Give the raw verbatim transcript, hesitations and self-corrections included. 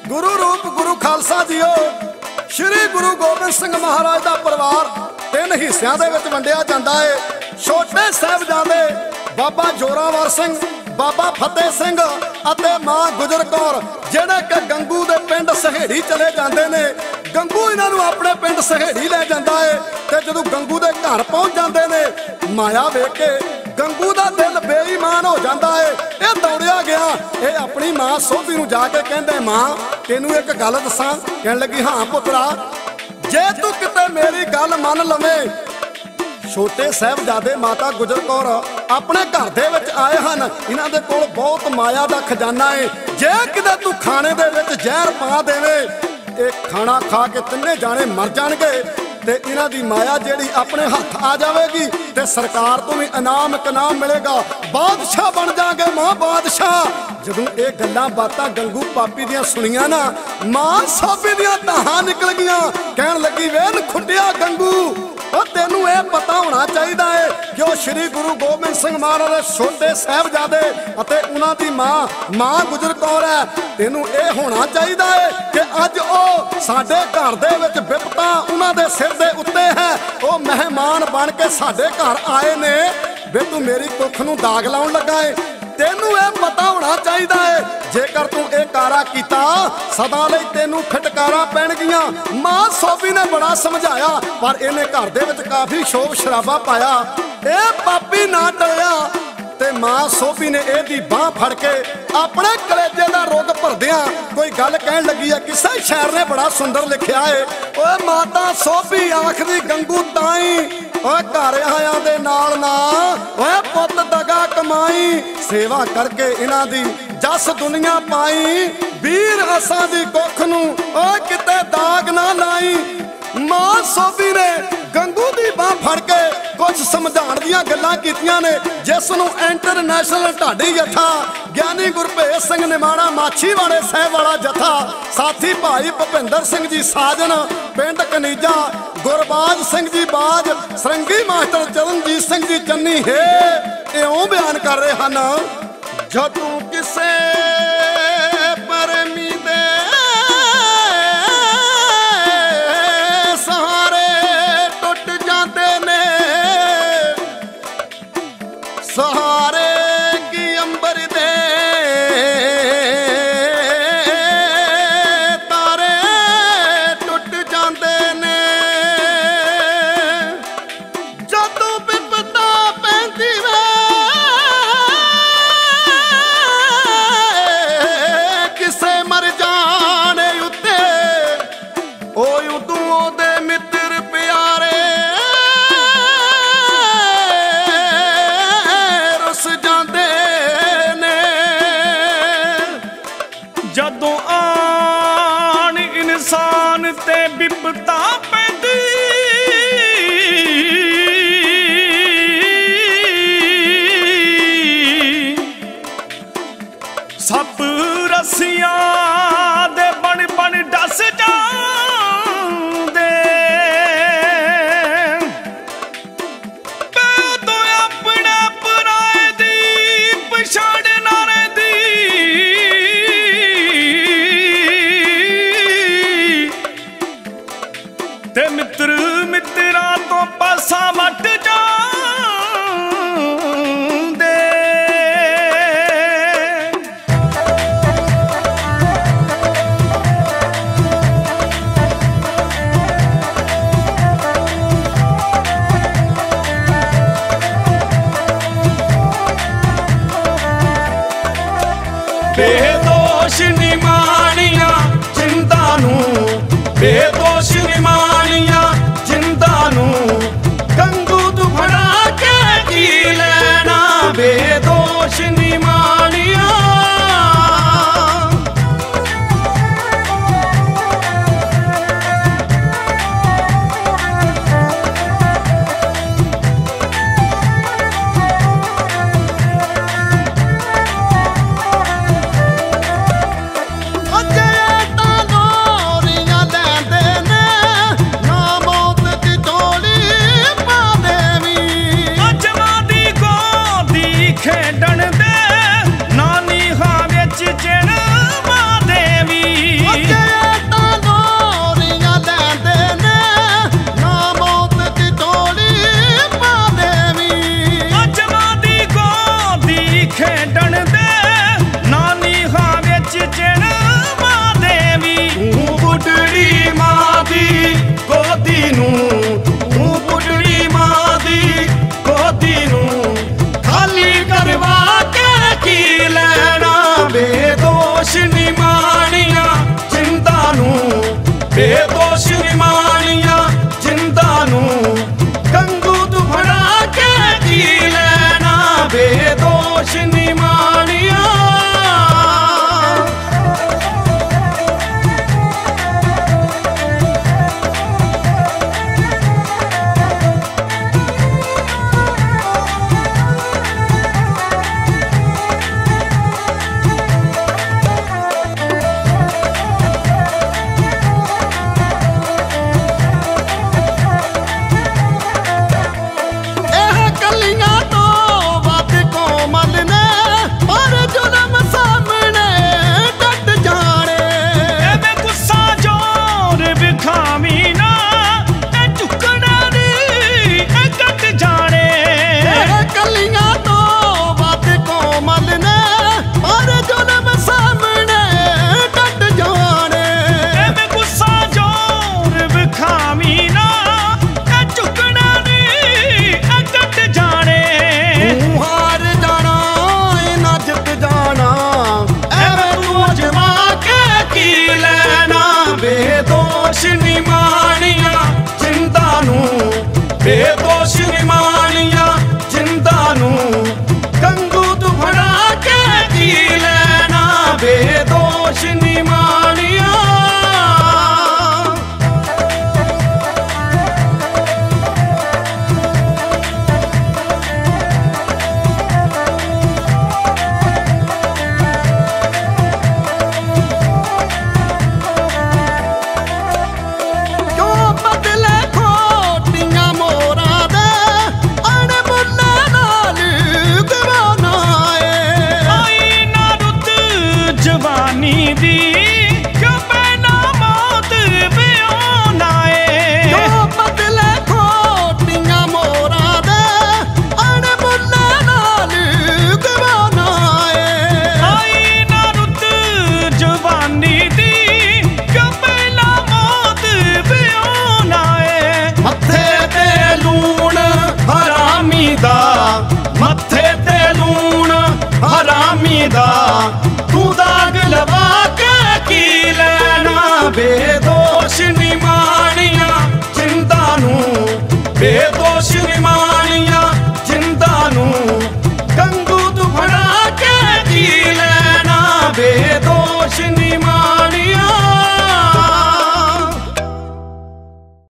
गुरु रूप गुरु खालसा जीओ श्री गुरु गोबिंद सिंह महाराज का परिवार तीन हिस्सों के वंडिया जाता है। छोटे साहिबजादे बाबा जोरावर सिंह, बाबा फतेह सिंह अते मां गुजर कौर जिहड़े कि गंगू दे पिंड सहेड़ी चले जाते हैं। गंगू इन्हों अपने पिंड सहेड़ी लै जाता है ते जदों गंगू दे घर पहुंच जाते हैं माया वेख के गंगू का दिल बेईमान हो जाता है। ये दौड़िया गया ये अपनी मां सोधी नूं जाके कहंदे मां तेनू एक गल दसां। कहण लगी हाँ पुत्रा जे तू किते मेरी गल मन लवे। छोटे साहिबजादे माता गुजर कौर अपने घर दे विच आए हैं। इन्हां दे कोल बहुत माया का खजाना है। जे किते तू खाने दे विच जहर पा देवे ये खाना खा के तिन्ने जाने मर जाणगे ते इन्हां दी माया जिहड़ी अपने हथ आ जाएगी ते सरकार तो भी इनाम कनाम मिलेगा। बादशाह बन जाएंगे मां बादशाह। जदों ये गल्लां बातां गंगू पापी दियां सुनियां ना मां साबी दियां धाहां निकल गईयां। कहण लगी वेन खुटिया गंगू तेनू ये पता होना चाहिए है कि वह श्री गुरु गोबिंद सिंह महाराज छोटे साहिबजादे अते उन्हां दी मां मां गुजर कौर है। तेनू ये होना चाहिए है कि अज वो साडे घर दे विच विपता उन्हां दे सिर दे उत्ते है। वो मेहमान बन के साडे घर आए ने वे तू मेरी कुख नूं दाग लाउण लगा है। तेनू ये पता होना चाहिए है जेकर तू ये कारा कीता सदा लई तेनू फटकारा पैण गियां। मां सोबी ने बड़ा समझाया पर इन्हें घर दे विच काफी शोभ शराबा पाया। ये पापी ना टलिया ते मां सोबी ने एदी बांह फड़ के अपने कलेजे का रुग भरदियां कोई गल कहण लगी है। किसी शायर ने बड़ा सुंदर लिखिया है ओए माता सोबी आखदी गंगू ताई ओए घर आया दे नाल ना ओए पुत दगा कमाई। सेवा करके इन्हां दी जस दुनिया पाई वीर असां दी कुख नूं ओए किते दाग ना लाई। मां सोबी ने गंगू दी बांह फड़ के कुछ समझाण दीयां गल्लां कीतियां ने जिस नूं इंटरनेशनल ढाडी जथा ज्ञानी गुरभेज सिंह निमाणा माछीवाड़े साहिब वाला जथा साथी भाई भुपिंदर सिंह जी साजन पिंड कनीजा गुरबाज सिंह जी बाज सरंगी मास्टर चरणजीत सिंह जी चन्नी है इउं बयान कर रहे हैं। जदों किसे परमी दे सहारे टुट जाते ने सहारे की अंबर दे तारे टुट जाते ने। जदों विपता पैंदी वे किसे मर जाने उत्ते ओ उदों दे मित्र प्यारे रुस जाते ने। जदों आन इंसान ते विपता पैंदी सब रस्सियां दे बन बन डस जांदे तो अपने पराए दी पछाड़ ना रहिंदी। ते मित्र मित्रा तो पासा वट जांदे। बेदोष निमाणिया जिंदा नूं बेदोष निमाणिया जिंदा नूं गंगू तू फड़ा के जी लेना बेदोष निमाणिया। अजे तां लोरियां लैंदे की लेना बेदोष निमानिया जिंदा नू बेदोष निमानिया जिंदा नू कंगू तू फड़ा के की लेना बेदोष निमानिया। जवानी दी